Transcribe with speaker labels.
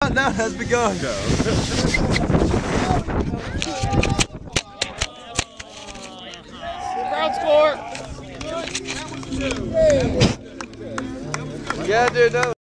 Speaker 1: countdown has begun.
Speaker 2: Crowd score.
Speaker 1: Yeah, dude. No.